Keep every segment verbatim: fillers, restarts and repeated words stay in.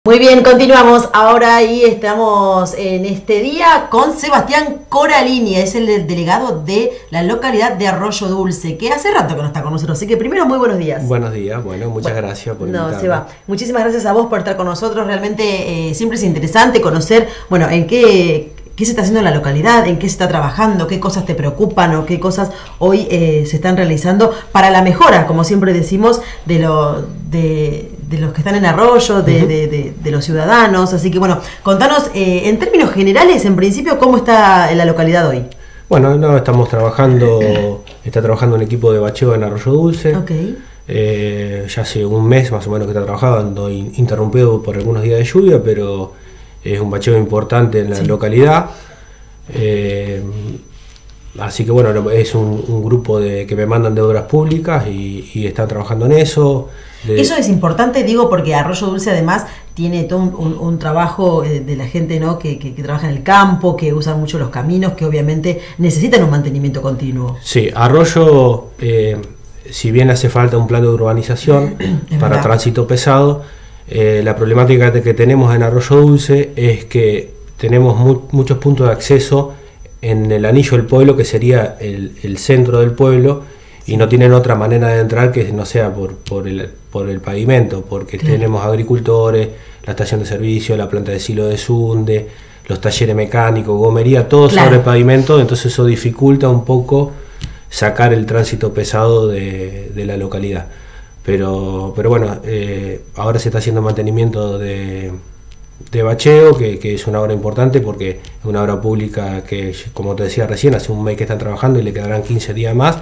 Muy bien, continuamos ahora y estamos en este día con Sebastián Coralini, es el delegado de la localidad de Arroyo Dulce, que hace rato que no está con nosotros, así que primero muy buenos días. Buenos días, bueno, muchas bueno, gracias por no, invitarme. Seba, muchísimas gracias a vos por estar con nosotros, realmente eh, siempre es interesante conocer, bueno, en qué... ¿Qué se está haciendo en la localidad? ¿En qué se está trabajando? ¿Qué cosas te preocupan o qué cosas hoy eh, se están realizando para la mejora, como siempre decimos, de, lo, de, de los que están en Arroyo, de, uh-huh. de, de, de los ciudadanos? Así que bueno, contanos eh, en términos generales, en principio, ¿cómo está la localidad hoy? Bueno, no, estamos trabajando, está trabajando un equipo de bacheo en Arroyo Dulce. Okay. Eh, ya hace un mes más o menos que está trabajando, interrumpido por algunos días de lluvia, pero... es un bacheo importante en la sí. localidad, eh, así que bueno, es un, un grupo de, que me mandan de obras públicas y, y están trabajando en eso. De... Eso es importante, digo, porque Arroyo Dulce además tiene todo un, un, un trabajo de la gente, ¿no? que, que, que trabaja en el campo, que usan mucho los caminos, que obviamente necesitan un mantenimiento continuo. Sí, Arroyo, eh, si bien hace falta un plan de urbanización para verdad. tránsito pesado, Eh, la problemática que tenemos en Arroyo Dulce es que tenemos mu muchos puntos de acceso en el anillo del pueblo, que sería el, el centro del pueblo, y no tienen otra manera de entrar que no sea por, por, el, por el pavimento, porque claro. tenemos agricultores, la estación de servicio, la planta de silo de Sunde, los talleres mecánicos, gomería, todo claro. sobre el pavimento, entonces eso dificulta un poco sacar el tránsito pesado de, de la localidad. Pero, pero bueno, eh, ahora se está haciendo mantenimiento de, de bacheo, que, que es una obra importante porque es una obra pública que, como te decía recién, hace un mes que están trabajando y le quedarán quince días más.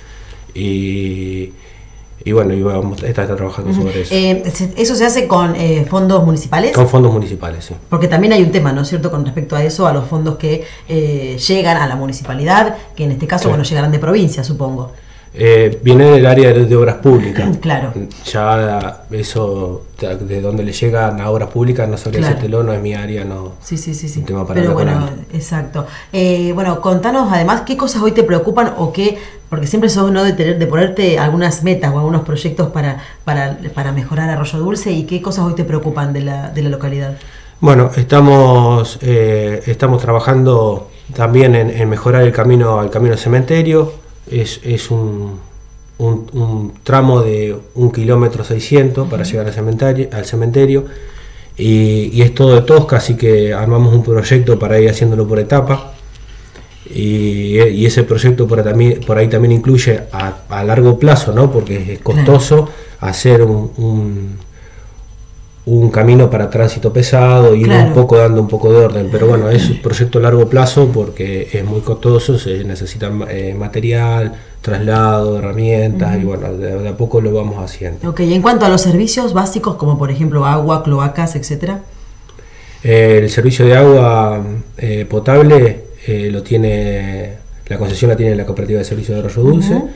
Y, y bueno, y vamos, esta está trabajando uh-huh. sobre eso. Eh, ¿Eso se hace con eh, fondos municipales? Con fondos municipales, sí. Porque también hay un tema, ¿no es cierto?, con respecto a eso, a los fondos que eh, llegan a la municipalidad, que en este caso, sí. bueno, llegarán de provincia, supongo. Eh, viene del área de, de obras públicas. Claro. Ya eso, de donde le llegan a obras públicas, no sabría claro. decírtelo, no es mi área, no. Sí, sí, sí, sí. Un tema para Pero bueno, él. exacto. Eh, bueno, contanos además qué cosas hoy te preocupan o qué, porque siempre sos no de tener, de ponerte algunas metas o algunos proyectos para, para, para mejorar Arroyo Dulce, y qué cosas hoy te preocupan de la, de la localidad. Bueno, estamos, eh, estamos trabajando también en, en mejorar el camino al camino al cementerio. Es, es un, un, un tramo de un kilómetro seiscientos uh-huh. para llegar al cementerio, al cementerio y, y es todo de tosca, así que armamos un proyecto para ir haciéndolo por etapa, y, y ese proyecto por ahí, por ahí también incluye a, a largo plazo, ¿no? Porque es costoso claro. hacer un, un un camino para tránsito pesado y claro. un poco dando un poco de orden, pero bueno, es un proyecto a largo plazo porque es muy costoso, se necesita eh, material, traslado, herramientas uh-huh. y bueno, de, de a poco lo vamos haciendo. Ok, y en cuanto a los servicios básicos como por ejemplo agua, cloacas, etcétera. Eh, el servicio de agua eh, potable eh, lo tiene, la concesión la tiene la Cooperativa de Servicios de Arroyo Dulce. Uh-huh.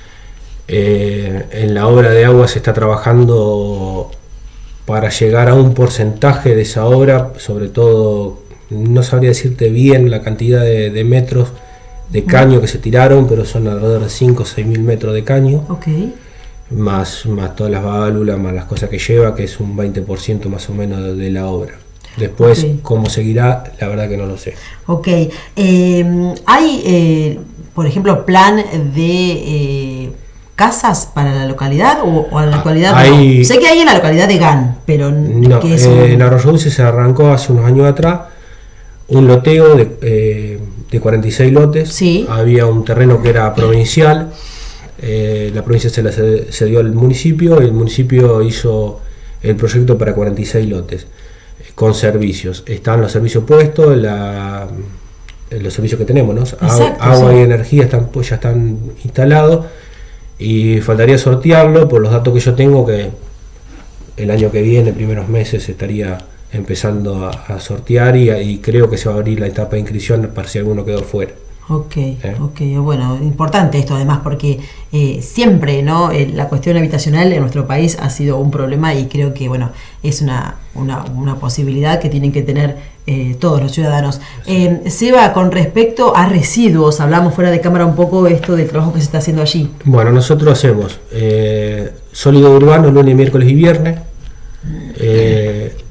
eh, en la obra de agua se está trabajando para llegar a un porcentaje de esa obra, sobre todo, no sabría decirte bien la cantidad de, de metros de caño que se tiraron, pero son alrededor de cinco o seis mil metros de caño, okay. más, más todas las válvulas, más las cosas que lleva, que es un veinte por ciento más o menos de, de la obra. Después, okay. cómo seguirá, la verdad que no lo sé. Ok, eh, hay, eh, por ejemplo, plan de... Eh, casas para la localidad o, o en la localidad hay, no. Sé que hay en la localidad de Gan, pero no, que es eh, un... en Arroyo Dulce se arrancó hace unos años atrás un loteo de, eh, de cuarenta y seis lotes. Sí. Había un terreno que era provincial, eh, la provincia se la cedió al municipio, el municipio hizo el proyecto para cuarenta y seis lotes eh, con servicios. Están los servicios puestos, la, los servicios que tenemos, ¿no? Exacto, agua sí. y energía están, pues, ya están instalados. Y faltaría sortearlo, por los datos que yo tengo, que el año que viene, primeros meses, estaría empezando a, a sortear y, y creo que se va a abrir la etapa de inscripción para si alguno quedó fuera. Ok, ¿Eh? ok, bueno, importante esto además porque eh, siempre, ¿no? Eh, la cuestión habitacional en nuestro país ha sido un problema y creo que, bueno, es una, una, una posibilidad que tienen que tener eh, todos los ciudadanos. Eh, Seba, con respecto a residuos, hablamos fuera de cámara un poco esto del trabajo que se está haciendo allí. Bueno, nosotros hacemos eh, sólido urbano lunes, miércoles y viernes, eh,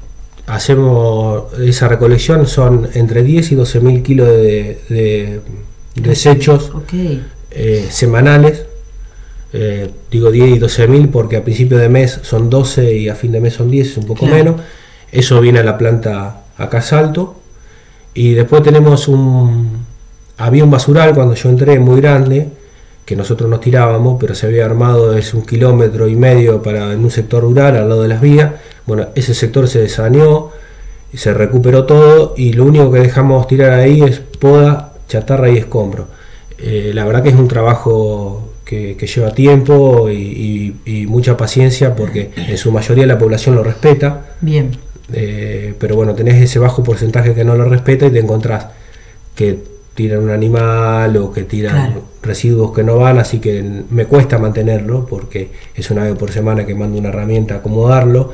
hacemos esa recolección, son entre diez y doce mil kilos de, de, de desechos okay. eh, semanales. Eh, digo diez y doce mil porque a principio de mes son doce y a fin de mes son diez, es un poco claro. menos. Eso viene a la planta acá a Salto. Y después tenemos un... Había un basural cuando yo entré muy grande, que nosotros nos tirábamos, pero se había armado, es un kilómetro y medio para, en un sector rural al lado de las vías. Bueno, ese sector se saneó, y se recuperó todo, y lo único que dejamos tirar ahí es poda, chatarra y escombro. Eh, la verdad que es un trabajo que, que lleva tiempo y, y, y mucha paciencia, porque en su mayoría la población lo respeta. Bien. Eh, pero bueno, tenés ese bajo porcentaje que no lo respeta y te encontrás que tiran un animal o que tiran claro. residuos que no van, así que me cuesta mantenerlo porque es una vez por semana que mando una herramienta a acomodarlo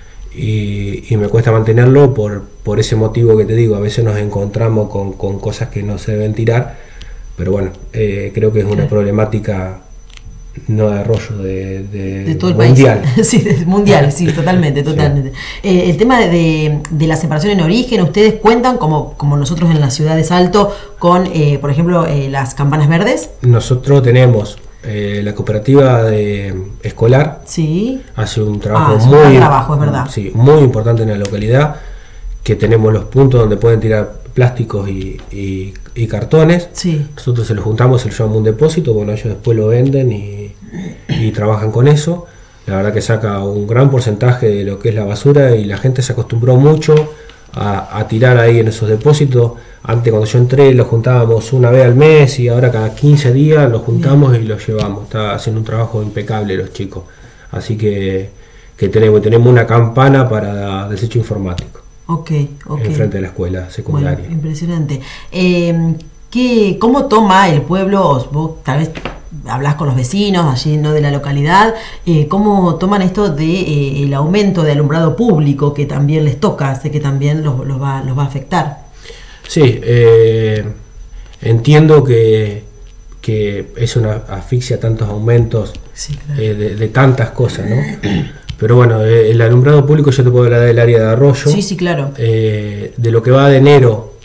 y, y me cuesta mantenerlo por, por ese motivo que te digo. A veces nos encontramos con, con cosas que no se deben tirar, pero bueno, eh, creo que es una claro. problemática no de Arroyo, de, de, de todo el mundial. País. Sí, de, mundial, sí, totalmente, totalmente. Sí. Eh, el tema de, de la separación en origen, ustedes cuentan, como, como nosotros en la ciudad de Salto, con, eh, por ejemplo, eh, las campanas verdes. Nosotros tenemos eh, la cooperativa de escolar. Sí. Hace un trabajo ah, muy, un trabajo, es verdad. Sí, muy importante en la localidad, que tenemos los puntos donde pueden tirar plásticos y, y, y cartones. Sí. Nosotros se los juntamos, se los llevamos a un depósito, bueno, ellos después lo venden y, y trabajan con eso. La verdad que saca un gran porcentaje de lo que es la basura y la gente se acostumbró mucho a, a tirar ahí en esos depósitos. Antes, cuando yo entré, los juntábamos una vez al mes y ahora cada quince días los juntamos Bien. y los llevamos. Está haciendo un trabajo impecable los chicos. Así que, que tenemos, tenemos una campana para desecho informático. Ok, ok. Enfrente de la escuela secundaria. Bueno, impresionante. Eh, ¿qué, ¿Cómo toma el pueblo? Vos tal vez hablás con los vecinos allí, ¿no?, de la localidad. Eh, ¿Cómo toman esto de eh, el aumento de alumbrado público que también les toca? Sé que también los, los, va, los va a afectar. Sí, eh, entiendo que, que es una asfixia tantos aumentos sí, claro. eh, de, de tantas cosas, ¿no? Pero bueno, el alumbrado público, yo te puedo hablar del área de Arroyo. Sí, sí, claro. Eh, de lo que va de enero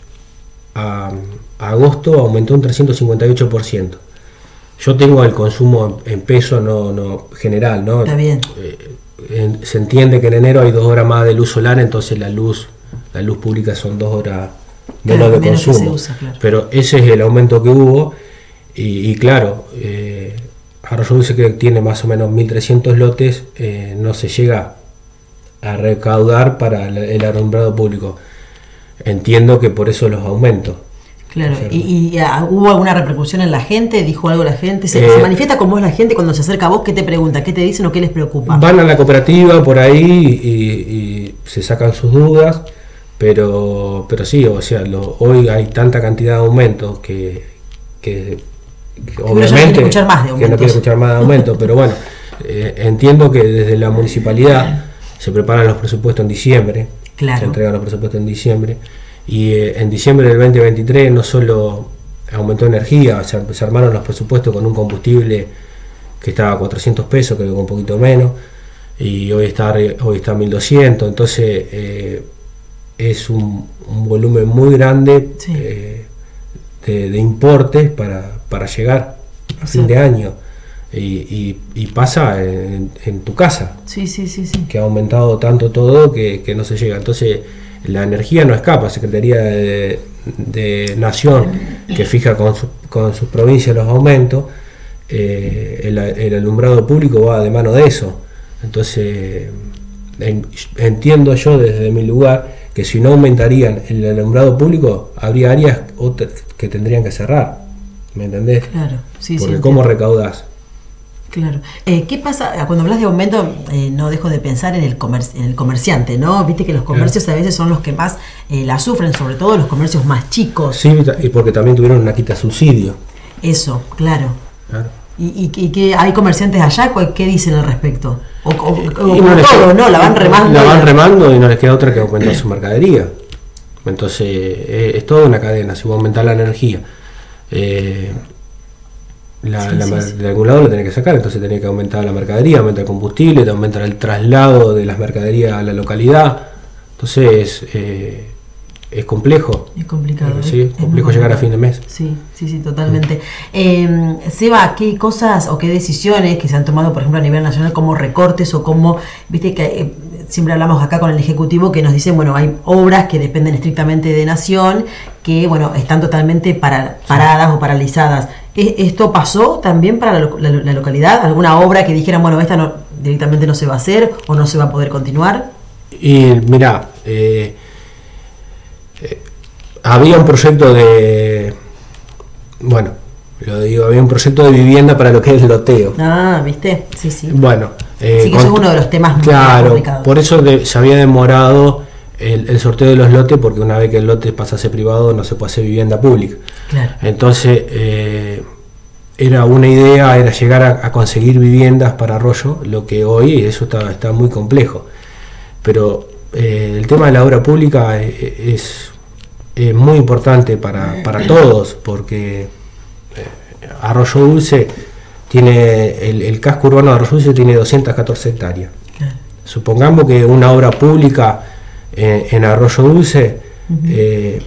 a, a agosto aumentó un trescientos cincuenta y ocho por ciento. Yo tengo el consumo en peso no, no general, ¿no? Está bien. Eh, en, se entiende que en enero hay dos horas más de luz solar, entonces la luz, la luz pública son dos horas menos claro, de menos consumo. Usa, claro. Pero ese es el aumento que hubo y, y claro. Eh, Arroyo Dulce, que tiene más o menos mil trescientos lotes, eh, no se llega a recaudar para el, el alumbrado público. Entiendo que por eso los aumentos. Claro, o sea, ¿y, y uh, hubo alguna repercusión en la gente? ¿Dijo algo la gente? ¿Se, eh, ¿se manifiesta con vos la gente cuando se acerca a vos? ¿Qué te pregunta? ¿Qué te dicen o qué les preocupa? Van a la cooperativa por ahí y, y se sacan sus dudas, pero, pero sí, o sea, lo, hoy hay tanta cantidad de aumentos que... que Que obviamente no más de que no quiere escuchar más de aumento, pero bueno, eh, entiendo que desde la municipalidad se preparan los presupuestos en diciembre, claro. se entregan los presupuestos en diciembre, y eh, en diciembre del veinte veintitrés no solo aumentó energía, se, se armaron los presupuestos con un combustible que estaba a cuatrocientos pesos, creo que un poquito menos, y hoy está, hoy está a mil doscientos, entonces eh, es un, un volumen muy grande sí. eh, de, de importes para para llegar a fin de año y, y, y pasa en, en tu casa sí, sí, sí, sí. que ha aumentado tanto todo que, que no se llega, entonces la energía no escapa. Secretaría de, de Nación que fija con, su, con sus provincias los aumentos, eh, el, el alumbrado público va de mano de eso, entonces en, entiendo yo desde mi lugar que si no aumentarían el alumbrado público habría áreas que tendrían que cerrar. ¿Me entendés? Claro, sí, Porque sí, ¿cómo recaudás? Claro. Eh, ¿Qué pasa? Cuando hablas de aumento, eh, no dejo de pensar en el, comer en el comerciante, ¿no? Viste que los comercios claro. a veces son los que más eh, la sufren, sobre todo los comercios más chicos. Sí, y porque también tuvieron una quita subsidio. Eso, claro. claro. ¿Y, y, y qué hay comerciantes allá? ¿Qué dicen al respecto? O, o, o no les todo, queda, ¿no? La van remando. La van remando y no les queda otra que aumentar su mercadería. Entonces, eh, es toda una cadena. Si vos aumentás la energía, eh, La, sí, la, sí, sí. de algún lado lo tenés que sacar, entonces tenés que aumentar la mercadería, aumentar el combustible, te aumentar el traslado de las mercaderías a la localidad, Entonces, eh, es complejo. Es complicado. Eh, sí, es complejo es llegar a fin de mes. Sí, sí, sí, totalmente. Mm. Eh, Seba, ¿qué cosas o qué decisiones que se han tomado, por ejemplo, a nivel nacional, como recortes o como, viste que eh, siempre hablamos acá con el Ejecutivo que nos dicen, bueno, hay obras que dependen estrictamente de Nación, que, bueno, están totalmente para, paradas sí. o paralizadas. ¿Esto pasó también para la, la, la localidad? ¿Alguna obra que dijeran, bueno, esta no, directamente no se va a hacer o no se va a poder continuar? Y mirá, eh, eh, había un proyecto de, bueno, lo digo, había un proyecto de vivienda para lo que es el loteo. Ah, ¿viste? Sí, sí. Bueno. Eh, sí, que eso es uno de los temas claro, más complicados. Por eso de, se había demorado el, el sorteo de los lotes, porque una vez que el lote pasa a ser privado no se puede hacer vivienda pública. Claro. Entonces, eh, era una idea, era llegar a, a conseguir viviendas para Arroyo, lo que hoy eso está, está muy complejo. Pero eh, el tema de la obra pública es, es, es muy importante para, para todos, porque eh, Arroyo Dulce tiene, el, el casco urbano de Arroyo Dulce tiene doscientas catorce hectáreas. Claro. Supongamos que una obra pública eh, en Arroyo Dulce uh-huh. eh,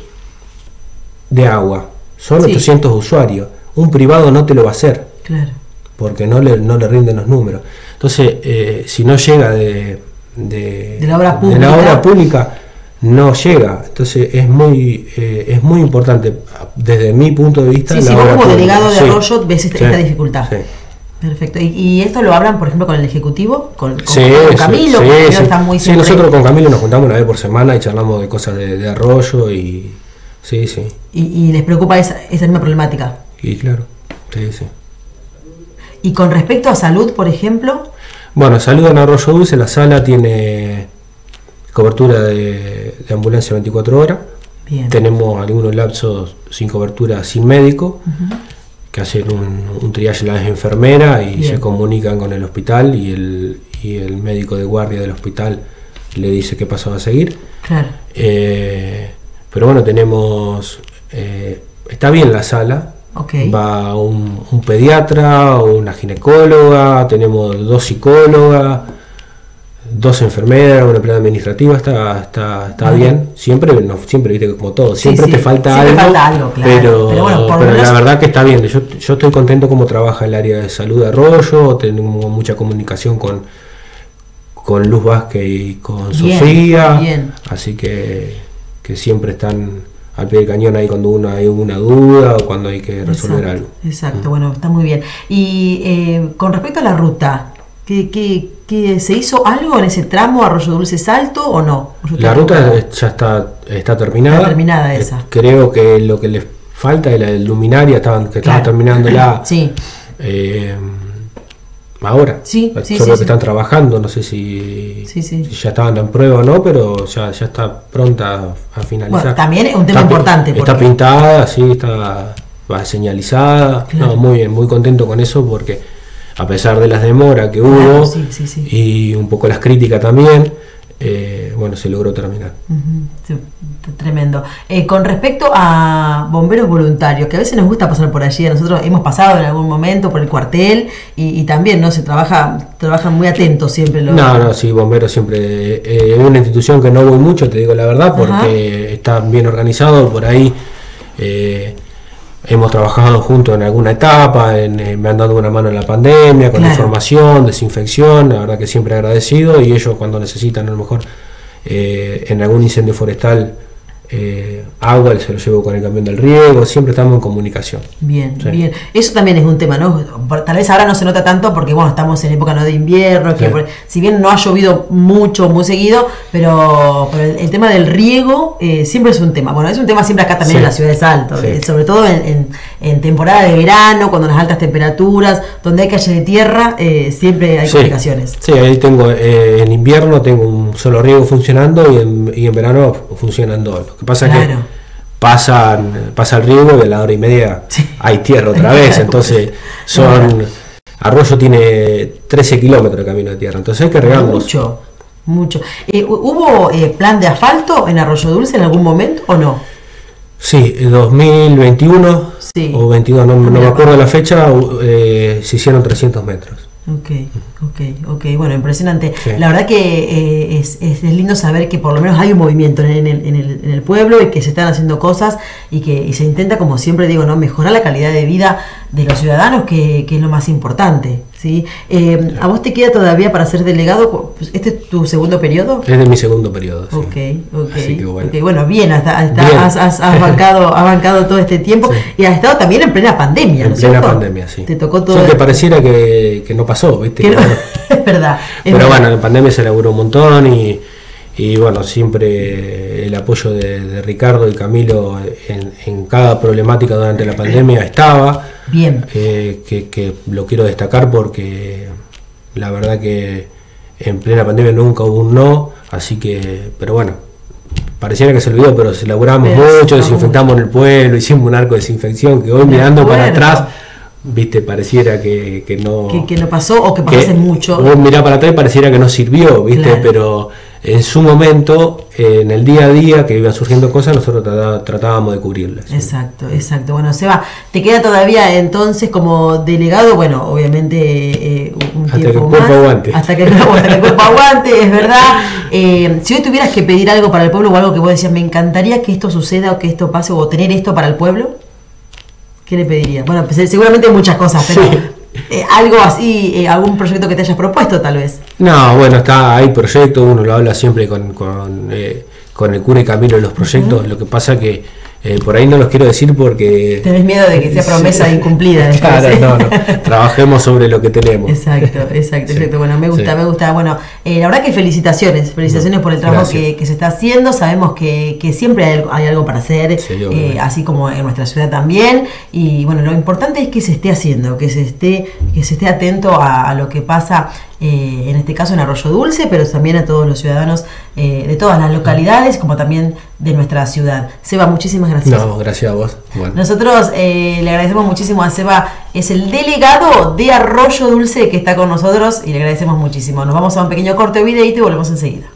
de agua, son sí. ochocientos usuarios. Un privado no te lo va a hacer, claro. porque no le, no le rinden los números. Entonces, eh, si no llega de, de, de, la obra pública. de la obra pública, no llega. Entonces, es muy eh, es muy importante, desde mi punto de vista. Sí, la sí, obra vos como pública. delegado de sí. Arroyo ves esta, sí. esta dificultad. Sí. Perfecto. ¿Y, ¿Y esto lo hablan, por ejemplo, con el Ejecutivo? ¿Con, con, sí, con Camilo? Sí, Camilo sí. Está muy sí siempre... nosotros con Camilo nos juntamos una vez por semana y charlamos de cosas de, de Arroyo y... Sí, sí. ¿Y, y les preocupa esa, esa misma problemática? Y claro, sí, sí. ¿Y con respecto a salud, por ejemplo? Bueno, salud en Arroyo Dulce, la sala tiene cobertura de, de ambulancia veinticuatro horas. Bien. Tenemos algunos lapsos sin cobertura, sin médico, uh-huh. que hacen un, un triage a las enfermeras y Bien. se comunican con el hospital y el, y el médico de guardia del hospital le dice qué paso va a seguir. Claro. Eh, pero bueno, tenemos... Eh, está bien la sala. Okay. Va un, un pediatra, una ginecóloga, tenemos dos psicólogas, dos enfermeras, una empleada administrativa, está, está, está uh-huh. bien. Siempre, no, siempre viste como todo, siempre sí, te sí. falta siempre algo, falta algo claro. pero, pero, bueno, por pero menos... la verdad que está bien. Yo, yo estoy contento cómo trabaja el área de salud de Arroyo, tenemos mucha comunicación con, con Luz Vázquez y con bien, Sofía, bien. así que, que siempre están al pie del cañón ahí cuando uno hay una duda o cuando hay que resolver exacto, algo. Exacto, mm. bueno, está muy bien. Y eh, con respecto a la ruta, ¿qué, qué, qué, ¿se hizo algo en ese tramo Arroyo Dulce Salto o no? La ruta es, ya está, está terminada. Está terminada esa. Eh, creo que lo que les falta es la luminaria, estaban, que estaban claro. terminando la... sí. Eh, ahora, sí, sí, solo sí, que sí. están trabajando, no sé si, sí, sí. si ya estaban en prueba o no, pero ya, ya está pronta a finalizar. Bueno, también es un tema está, importante. Está porque... pintada, sí, está va señalizada, claro. no, muy bien, muy contento con eso porque a pesar de las demoras que hubo claro, sí, sí, sí. y un poco las críticas también, eh, bueno, se logró terminar. Uh-huh. Sí, tremendo. Eh, con respecto a bomberos voluntarios, que a veces nos gusta pasar por allí, nosotros hemos pasado en algún momento por el cuartel y, y también no se trabaja, trabajan muy atentos siempre los... No, no, sí, bomberos siempre es eh, una institución que no voy mucho, te digo la verdad, porque uh-huh. está bien organizado, por ahí eh, hemos trabajado juntos en alguna etapa, en, eh, me han dado una mano en la pandemia, con claro. información, desinfección, la verdad que siempre agradecido, y ellos cuando necesitan a lo mejor eh, en algún incendio forestal eh, agua, se lo llevo con el camión del riego, siempre estamos en comunicación. Bien, sí. bien. Eso también es un tema, ¿no? Tal vez ahora no se nota tanto porque, bueno, estamos en época no de invierno, que sí. por, si bien no ha llovido mucho, muy seguido, pero, pero el, el tema del riego eh, siempre es un tema. Bueno, es un tema siempre acá también sí. en la ciudad de Salto, sí. eh, sobre todo en, en, en temporada de verano, cuando las altas temperaturas, donde hay calle de tierra, eh, siempre hay sí. complicaciones. Sí, ahí tengo, eh, en invierno tengo un solo riego funcionando y en, y en verano funcionan dos. Lo que pasa claro. es que pasan, pasa el riego y a la hora y media sí. hay tierra otra vez, entonces son... Arroyo tiene trece kilómetros de camino de tierra, entonces hay que regarlos. Mucho, mucho. Eh, ¿Hubo eh, plan de asfalto en Arroyo Dulce en algún momento o no? Sí, en dos mil veintiuno sí. o veintidós, no, no me acuerdo la fecha, eh, se hicieron trescientos metros. Ok, Ok, ok, bueno, impresionante. Sí. La verdad que eh, es, es, es lindo saber que por lo menos hay un movimiento en el, en, el, en el pueblo y que se están haciendo cosas y que y se intenta, como siempre digo, no mejorar la calidad de vida de los ciudadanos, que, que es lo más importante. ¿Sí? Eh, ¿A vos te queda todavía para ser delegado? ¿Este es tu segundo periodo? Es de mi segundo periodo. Sí. Ok, ok. Así que bueno. Okay, bueno, bien, hasta, hasta bien. Has, has, has, bancado, has bancado todo este tiempo Sí. y has estado también en plena pandemia, En ¿no es plena cierto? pandemia, sí. Te tocó todo. Solo que el... pareciera que, que no pasó, ¿viste? Que no, es verdad. Es Pero verdad. bueno, en pandemia se laburó un montón y, y bueno, siempre el apoyo de, de Ricardo y Camilo en, en cada problemática durante la pandemia estaba. Bien. Eh, que, que lo quiero destacar porque la verdad que en plena pandemia nunca hubo un no, así que, pero bueno, pareciera que se olvidó, pero se laburamos Pero mucho, no, desinfectamos en el pueblo, hicimos un arco de desinfección que hoy Me mirando para acuerdo. atrás, viste, pareciera que, que no... Que, que no pasó o que pasó que hace mucho. Vos mirá para atrás y pareciera que no sirvió, viste, Claro. pero en su momento, eh, en el día a día que iban surgiendo cosas, nosotros tratá- tratábamos de cubrirlas. ¿sí? Exacto, exacto. Bueno, Seba, ¿te queda todavía entonces como delegado? Bueno, obviamente eh, un Hasta tiempo que el cuerpo más. aguante. Hasta que, hasta que el cuerpo aguante, es verdad. Eh, si hoy tuvieras que pedir algo para el pueblo o algo que vos decías, me encantaría que esto suceda o que esto pase o tener esto para el pueblo, ¿qué le pedirías? Bueno, pues, seguramente muchas cosas, pero Sí. eh, algo así, eh, algún proyecto que te hayas propuesto tal vez. No, bueno, está hay proyectos, uno lo habla siempre con, con, eh, con el cura y Camilo en los proyectos, lo que pasa que eh, por ahí no los quiero decir porque... Tenés miedo de que sea promesa Sí. incumplida. después, Claro, ¿eh? no, no, trabajemos sobre lo que tenemos. Exacto, exacto, Sí, exacto. Bueno, me gusta, sí. me gusta. Bueno, eh, la verdad que felicitaciones, felicitaciones por el trabajo Gracias. que, que se está haciendo. Sabemos que, que siempre hay, algo- hay algo para hacer, Sí, eh, obviamente. así como en nuestra ciudad también. Y bueno, lo importante es que se esté haciendo, que se esté, que se esté atento a, a lo que pasa, eh, en este caso en Arroyo Dulce, pero también a todos los ciudadanos eh, de todas las localidades, como también de nuestra ciudad. Seba, muchísimas gracias. No, gracias a vos. Bueno. Nosotros eh, le agradecemos muchísimo a Seba, es el delegado de Arroyo Dulce que está con nosotros y le agradecemos muchísimo. Nos vamos a un pequeño corte de videíto y volvemos enseguida.